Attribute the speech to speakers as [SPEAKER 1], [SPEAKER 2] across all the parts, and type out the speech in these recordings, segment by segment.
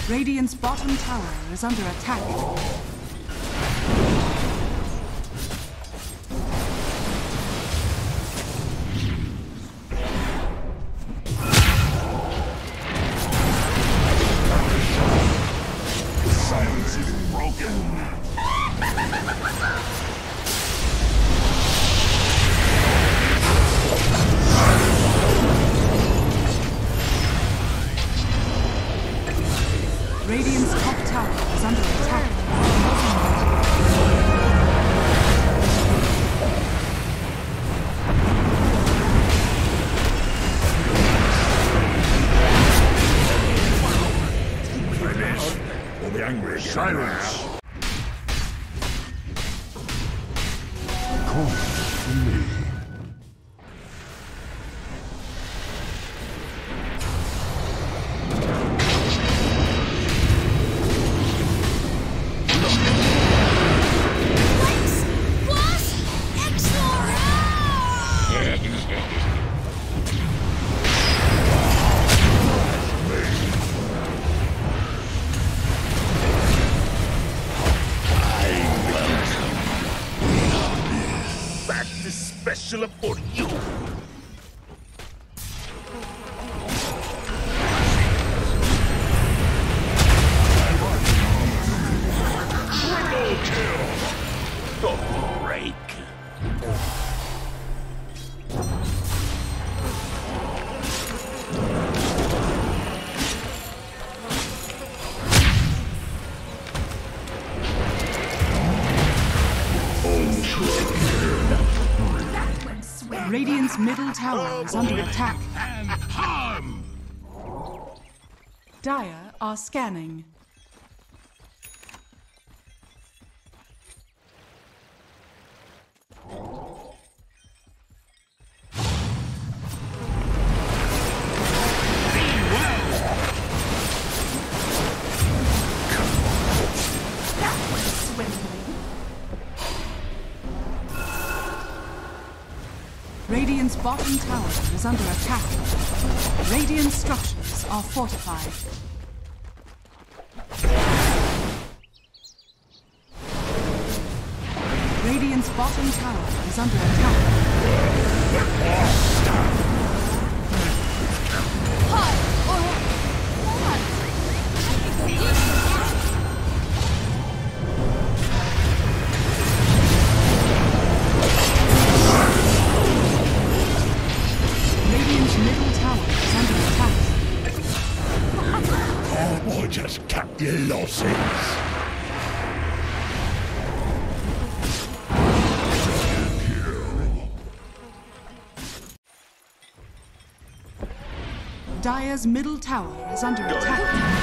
[SPEAKER 1] Radiant's bottom tower is under attack.
[SPEAKER 2] The silence is broken.
[SPEAKER 1] Radiant's top tower is under attack.
[SPEAKER 2] Finish, or the angry silence. Come to me. Special for you. Triple kill. The break.
[SPEAKER 1] Radiant's middle tower is under attack.
[SPEAKER 2] And harm.
[SPEAKER 1] Dire are scanning. Radiant's bottom tower is under attack. Radiant structures are fortified. Radiant's bottom tower is under attack. Radiant's middle tower is under attack.
[SPEAKER 2] Oh, boy, just cut your losses.
[SPEAKER 1] Dire's middle tower is under attack.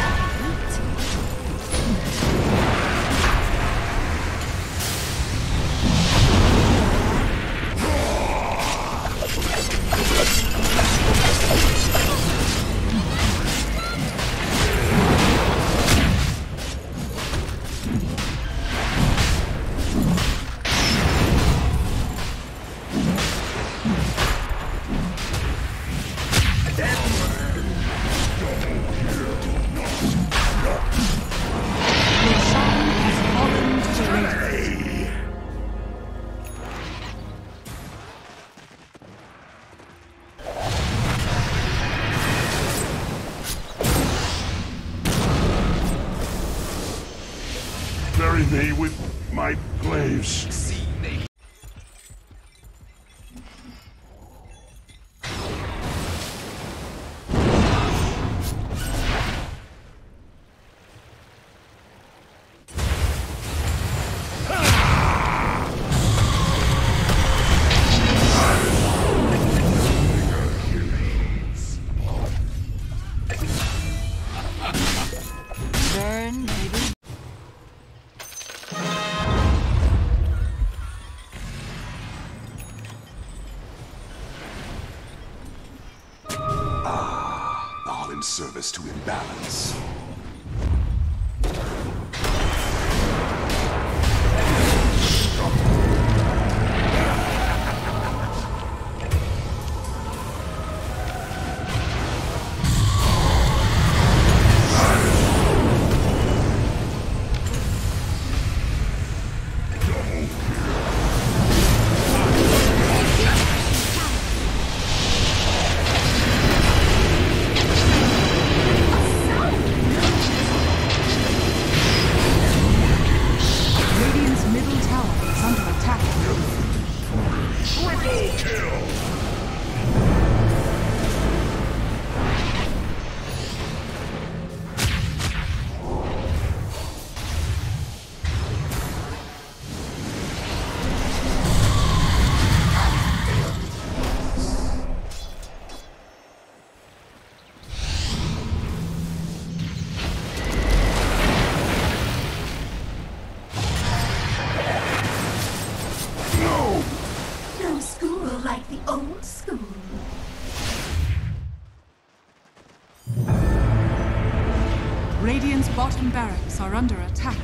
[SPEAKER 2] Bury me with my slaves.
[SPEAKER 1] Burn, baby.
[SPEAKER 3] All in service to imbalance.
[SPEAKER 1] Radiant's bottom barracks are under attack.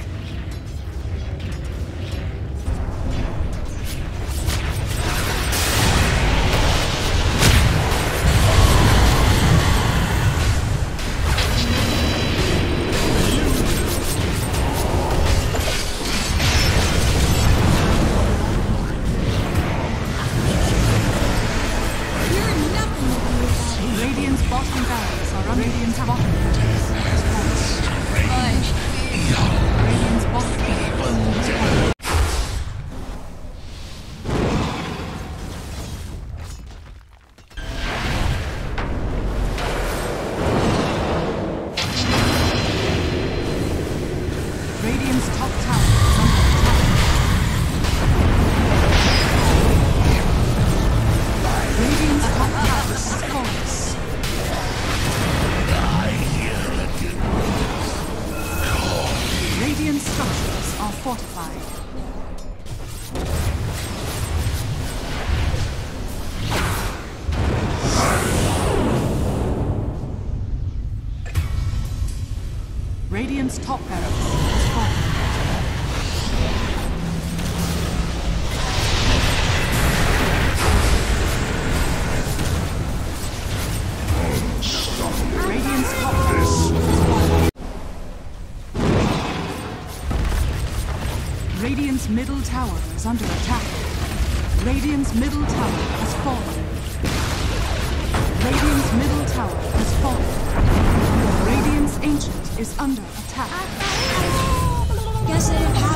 [SPEAKER 1] Radiant's bottom barracks are under Radiant's bottom barracks. Radiant's bottom barracks. Radiant's top tower is under attack. Radiant's top tower is false. Radiant structures are fortified. Radiant's top barracks is fallen. Radiant's top barracks is fallen. Radiant's middle tower is under attack. Radiant's middle tower has fallen. Radiant's middle tower has fallen. Radiant's ancient is under attack.
[SPEAKER 4] Guess it